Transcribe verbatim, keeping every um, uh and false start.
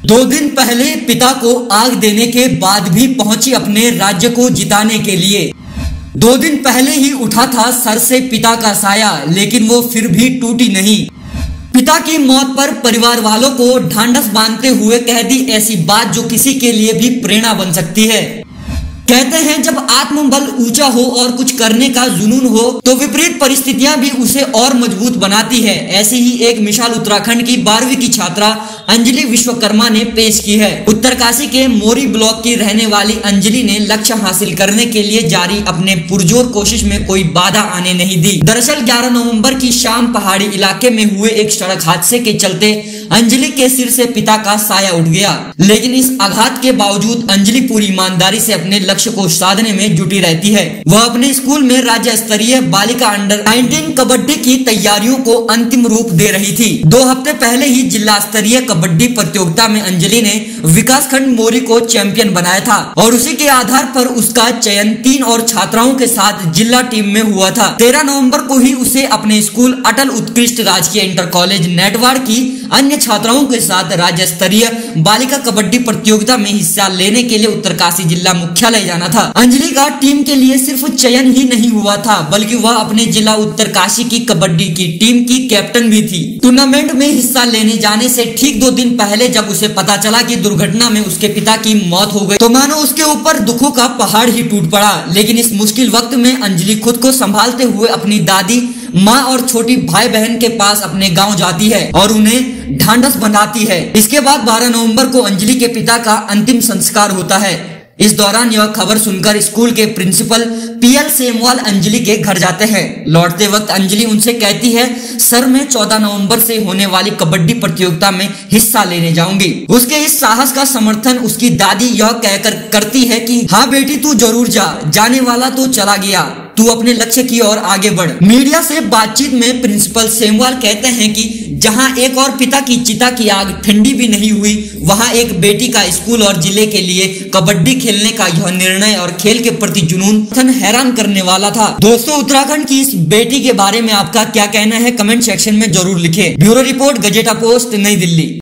दो दिन पहले पिता को आग देने के बाद भी पहुंची अपने राज्य को जिताने के लिए। दो दिन पहले ही उठा था सर से पिता का साया, लेकिन वो फिर भी टूटी नहीं। पिता की मौत पर परिवार वालों को ढांढस बांधते हुए कह दी ऐसी बात जो किसी के लिए भी प्रेरणा बन सकती है। कहते हैं जब आत्मबल ऊंचा हो और कुछ करने का जुनून हो तो विपरीत परिस्थितियां भी उसे और मजबूत बनाती है। ऐसी ही एक मिसाल उत्तराखंड की बारहवीं की छात्रा अंजलि विश्वकर्मा ने पेश की है। उत्तरकाशी के मोरी ब्लॉक की रहने वाली अंजलि ने लक्ष्य हासिल करने के लिए जारी अपने पुरजोर कोशिश में कोई बाधा आने नहीं दी। दरअसल ग्यारह नवंबर की शाम पहाड़ी इलाके में हुए एक सड़क हादसे के चलते अंजलि के सिर से पिता का साया उठ गया, लेकिन इस आघात के बावजूद अंजलि पूरी ईमानदारी से अपने लक्ष्य को साधने में जुटी रहती है। वह अपने स्कूल में राज्य स्तरीय बालिका अंडर नाइनटीन कबड्डी की तैयारियों को अंतिम रूप दे रही थी। दो हफ्ते पहले ही जिला स्तरीय कबड्डी प्रतियोगिता में अंजलि ने विकास खंड मोरी को चैंपियन बनाया था और उसी के आधार पर उसका चयन तीन और छात्राओं के साथ जिला टीम में हुआ था। तेरह नवंबर को ही उसे अपने स्कूल अटल उत्कृष्ट राजकीय इंटर कॉलेज नेटवाड़ की अन्य छात्राओं के साथ राज्य स्तरीय बालिका कबड्डी प्रतियोगिता में हिस्सा लेने के लिए उत्तरकाशी जिला मुख्यालय जाना था। अंजलि का टीम के लिए सिर्फ चयन ही नहीं हुआ था, बल्कि वह अपने जिला उत्तरकाशी की कबड्डी की टीम की कैप्टन भी थी। टूर्नामेंट में हिस्सा लेने जाने से ठीक दो दिन पहले जब उसे पता चला कि दुर्घटना में उसके पिता की मौत हो गई तो मानो उसके ऊपर दुखों का पहाड़ ही टूट पड़ा। लेकिन इस मुश्किल वक्त में अंजलि खुद को संभालते हुए अपनी दादी, माँ और छोटी भाई बहन के पास अपने गांव जाती है और उन्हें ढांढस बंधाती है। इसके बाद बारह नवंबर को अंजलि के पिता का अंतिम संस्कार होता है। इस दौरान यह खबर सुनकर स्कूल के प्रिंसिपल पीएल सेमवाल अंजलि के घर जाते हैं। लौटते वक्त अंजलि उनसे कहती है, सर मैं चौदह नवंबर से होने वाली कबड्डी प्रतियोगिता में हिस्सा लेने जाऊंगी। उसके इस साहस का समर्थन उसकी दादी यह कहकर करती है कि हाँ बेटी तू जरूर जा, जाने वाला तो चला गया, तू अपने लक्ष्य की ओर आगे बढ़। मीडिया से बातचीत में प्रिंसिपल सेमवाल कहते हैं कि जहां एक और पिता की चिता की आग ठंडी भी नहीं हुई, वहां एक बेटी का स्कूल और जिले के लिए कबड्डी खेलने का यह निर्णय और खेल के प्रति जुनून हैरान करने वाला था। दोस्तों, उत्तराखंड की इस बेटी के बारे में आपका क्या कहना है कमेंट सेक्शन में जरूर लिखें। ब्यूरो रिपोर्ट, गजेटा पोस्ट, नई दिल्ली।